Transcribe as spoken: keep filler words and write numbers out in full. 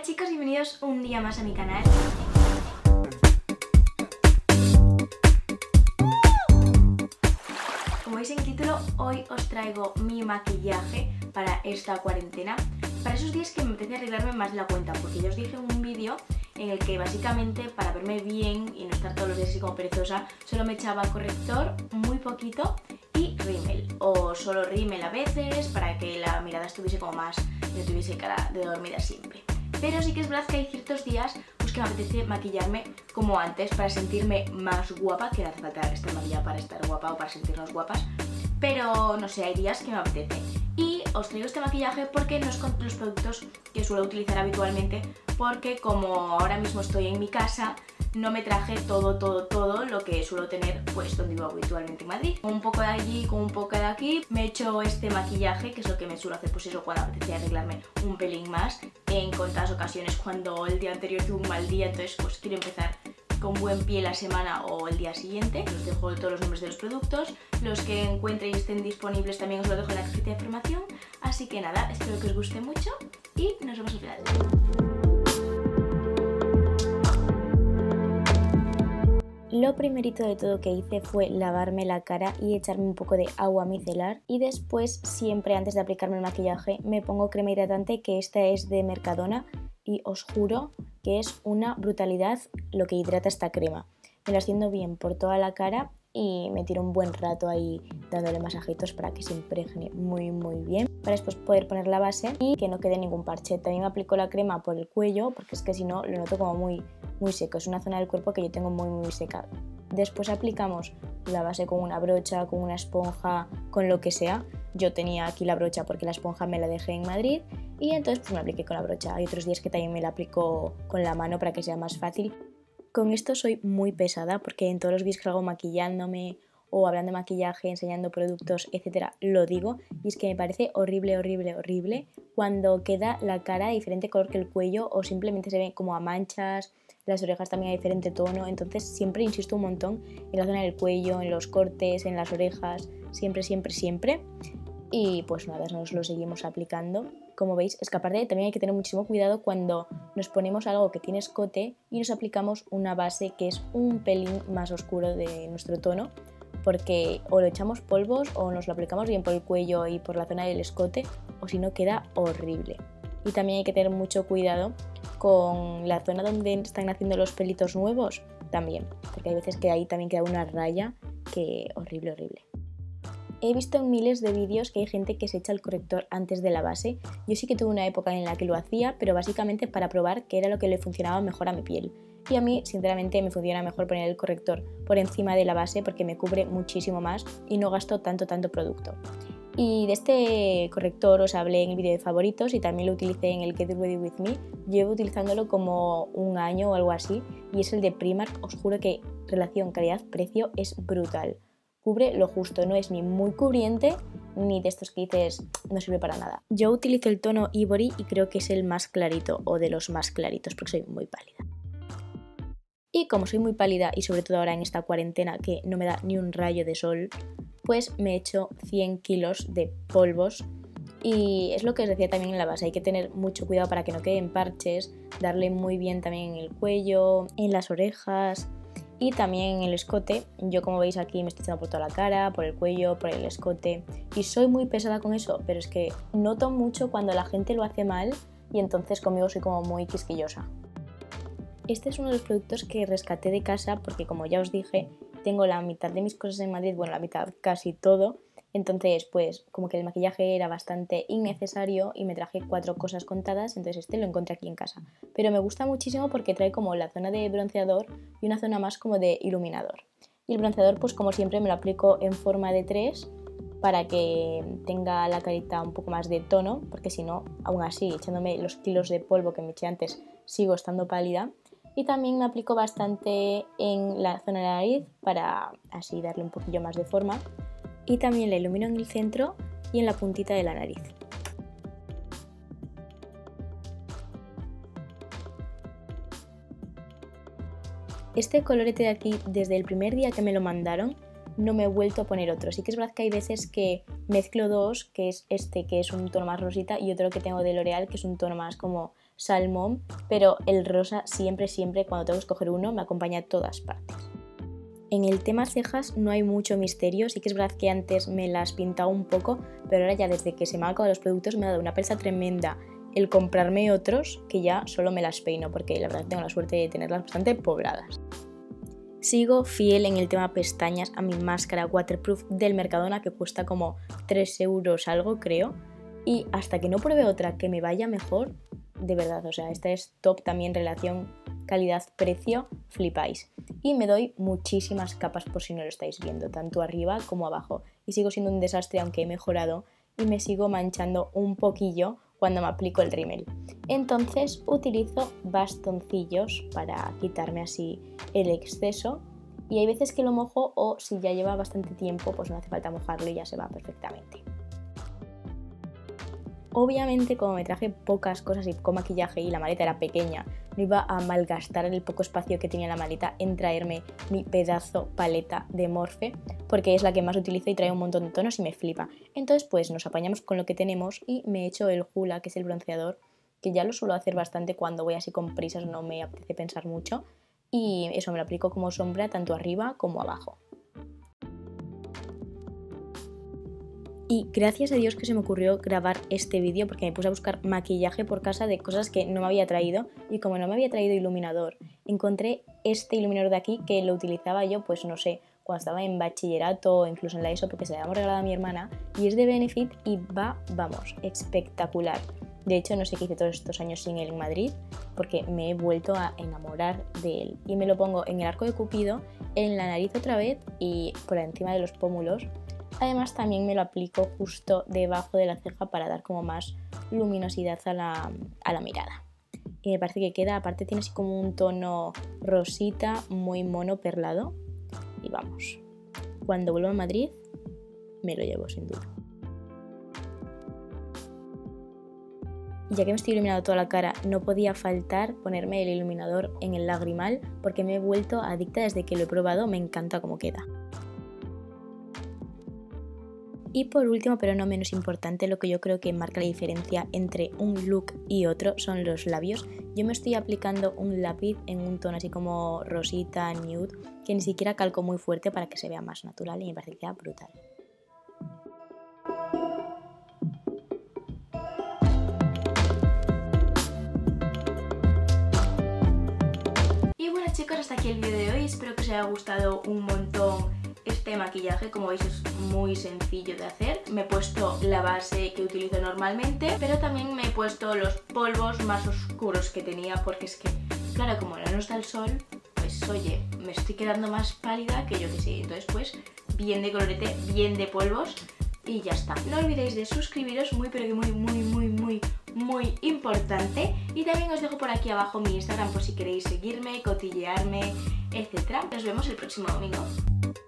chicos, bienvenidos un día más a mi canal. Como veis en el título, hoy os traigo mi maquillaje para esta cuarentena. Para esos días que me apetece arreglarme más de la cuenta, porque ya os dije en un vídeo en el que básicamente para verme bien y no estar todos los días así como perezosa, solo me echaba corrector, muy poquito, y rímel, o solo rímel a veces para que la mirada estuviese como más, no tuviese cara de dormida siempre. Pero sí que es verdad que hay ciertos días pues, que me apetece maquillarme como antes para sentirme más guapa, que no hace falta estar maquillada para estar guapa o para sentirnos guapas, pero no sé, hay días que me apetece. Y os traigo este maquillaje porque no es con los productos que suelo utilizar habitualmente, porque como ahora mismo estoy en mi casa, no me traje todo, todo, todo lo que suelo tener pues donde vivo habitualmente en Madrid. Con un poco de allí, con un poco de aquí, me he hecho este maquillaje, que es lo que me suelo hacer pues eso cuando apetece arreglarme un pelín más, en contadas ocasiones cuando el día anterior tuve un mal día, entonces pues quiero empezar con buen pie la semana o el día siguiente. Os dejo todos los nombres de los productos, los que encuentre y estén disponibles también os lo dejo en la cajita de información. Así que nada, espero que os guste mucho y nos vemos al final. Lo primerito de todo que hice fue lavarme la cara y echarme un poco de agua micelar, y después siempre antes de aplicarme el maquillaje me pongo crema hidratante, que esta es de Mercadona y os juro que es una brutalidad lo que hidrata esta crema. Me la extiendo bien por toda la cara y me tiro un buen rato ahí dándole masajitos para que se impregne muy muy bien, para después poder poner la base y que no quede ningún parche. También me aplico la crema por el cuello porque es que si no lo noto como muy, muy seco, es una zona del cuerpo que yo tengo muy muy seca. Después aplicamos la base con una brocha, con una esponja, con lo que sea. Yo tenía aquí la brocha porque la esponja me la dejé en Madrid y entonces pues me apliqué con la brocha. Hay otros días que también me la aplico con la mano para que sea más fácil. Con esto soy muy pesada porque en todos los vídeos que hago maquillándome o hablando de maquillaje, enseñando productos, etcétera, lo digo, y es que me parece horrible, horrible, horrible cuando queda la cara de diferente color que el cuello o simplemente se ve como a manchas, las orejas también a diferente tono. Entonces siempre insisto un montón en la zona del cuello, en los cortes, en las orejas, siempre, siempre, siempre. Y pues nada, nos lo seguimos aplicando. Como veis, es que aparte también hay que tener muchísimo cuidado cuando nos ponemos algo que tiene escote y nos aplicamos una base que es un pelín más oscuro de nuestro tono, porque o lo echamos polvos o nos lo aplicamos bien por el cuello y por la zona del escote, o si no queda horrible. Y también hay que tener mucho cuidado con la zona donde están haciendo los pelitos nuevos también, porque hay veces que ahí también queda una raya que horrible, horrible. He visto en miles de vídeos que hay gente que se echa el corrector antes de la base. Yo sí que tuve una época en la que lo hacía, pero básicamente para probar qué era lo que le funcionaba mejor a mi piel. Y a mí, sinceramente, me funciona mejor poner el corrector por encima de la base porque me cubre muchísimo más y no gasto tanto, tanto producto. Y de este corrector os hablé en el vídeo de favoritos y también lo utilicé en el Get Ready With Me. Llevo utilizándolo como un año o algo así y es el de Primark. Os juro que relación calidad-precio es brutal. Cubre lo justo, no es ni muy cubriente ni de estos que dices no sirve para nada. Yo utilizo el tono Ivory y creo que es el más clarito o de los más claritos porque soy muy pálida. Y como soy muy pálida y sobre todo ahora en esta cuarentena que no me da ni un rayo de sol, pues me he hecho cien kilos de polvos. Y es lo que os decía también en la base, hay que tener mucho cuidado para que no queden parches, darle muy bien también en el cuello, en las orejas y también en el escote. Yo, como veis aquí, me estoy echando por toda la cara, por el cuello, por el escote y soy muy pesada con eso, pero es que noto mucho cuando la gente lo hace mal y entonces conmigo soy como muy quisquillosa. Este es uno de los productos que rescaté de casa porque, como ya os dije, tengo la mitad de mis cosas en Madrid, bueno, la mitad, casi todo. Entonces, pues, como que el maquillaje era bastante innecesario y me traje cuatro cosas contadas, entonces este lo encontré aquí en casa. Pero me gusta muchísimo porque trae como la zona de bronceador y una zona más como de iluminador. Y el bronceador, pues como siempre, me lo aplico en forma de tres para que tenga la carita un poco más de tono, porque si no, aún así, echándome los kilos de polvo que me eché antes, sigo estando pálida. Y también me aplico bastante en la zona de la nariz para así darle un poquillo más de forma. Y también la ilumino en el centro y en la puntita de la nariz. Este colorete de aquí, desde el primer día que me lo mandaron, no me he vuelto a poner otro. Sí que es verdad que hay veces que mezclo dos, que es este que es un tono más rosita y otro que tengo de L'Oreal que es un tono más como salmón, pero el rosa siempre, siempre cuando tengo que escoger uno me acompaña a todas partes. En el tema cejas no hay mucho misterio, sí que es verdad que antes me las pintaba un poco, pero ahora ya desde que se me han acabado los productos me ha dado una pereza tremenda el comprarme otros que ya solo me las peino, porque la verdad tengo la suerte de tenerlas bastante pobladas. Sigo fiel en el tema pestañas a mi máscara waterproof del Mercadona, que cuesta como tres euros algo creo, y hasta que no pruebe otra que me vaya mejor, de verdad, o sea, esta es top también relación calidad-precio, flipáis. Y me doy muchísimas capas por si no lo estáis viendo, tanto arriba como abajo. Y sigo siendo un desastre aunque he mejorado y me sigo manchando un poquillo cuando me aplico el rímel. Entonces utilizo bastoncillos para quitarme así el exceso y hay veces que lo mojo o si ya lleva bastante tiempo pues no hace falta mojarlo y ya se va perfectamente. Obviamente como me traje pocas cosas y con maquillaje y la maleta era pequeña, no iba a malgastar el poco espacio que tenía la maleta en traerme mi pedazo paleta de Morphe, porque es la que más utilizo y trae un montón de tonos y me flipa. Entonces pues nos apañamos con lo que tenemos y me he hecho el Hoola, que es el bronceador, que ya lo suelo hacer bastante cuando voy así con prisas, no me apetece pensar mucho, y eso me lo aplico como sombra tanto arriba como abajo. Y gracias a Dios que se me ocurrió grabar este vídeo porque me puse a buscar maquillaje por casa de cosas que no me había traído y como no me había traído iluminador, encontré este iluminador de aquí que lo utilizaba yo, pues no sé, cuando estaba en bachillerato o incluso en la ESO porque se le habíamos regalado a mi hermana y es de Benefit y va, vamos, espectacular. De hecho, no sé qué hice todos estos años sin él en Madrid porque me he vuelto a enamorar de él y me lo pongo en el arco de Cupido, en la nariz otra vez y por encima de los pómulos. Además también me lo aplico justo debajo de la ceja para dar como más luminosidad a la, a la mirada. Y me parece que queda, aparte tiene así como un tono rosita muy mono perlado. Y vamos, cuando vuelva a Madrid me lo llevo sin duda. Y ya que me estoy iluminando toda la cara, no podía faltar ponerme el iluminador en el lagrimal porque me he vuelto adicta desde que lo he probado, me encanta cómo queda. Y por último, pero no menos importante, lo que yo creo que marca la diferencia entre un look y otro son los labios. Yo me estoy aplicando un lápiz en un tono así como rosita, nude, que ni siquiera calco muy fuerte para que se vea más natural y me parece que queda brutal. Y bueno chicos, hasta aquí el vídeo de hoy, espero que os haya gustado un montón este maquillaje. Como veis es muy sencillo de hacer. Me he puesto la base que utilizo normalmente, pero también me he puesto los polvos más oscuros que tenía porque es que, claro, como no está el sol, pues oye, me estoy quedando más pálida que yo que sé. Entonces pues bien de colorete, bien de polvos y ya está. No olvidéis de suscribiros, muy pero que muy muy muy muy muy importante, y también os dejo por aquí abajo mi Instagram por si queréis seguirme, cotillearme, etcétera. Nos vemos el próximo domingo.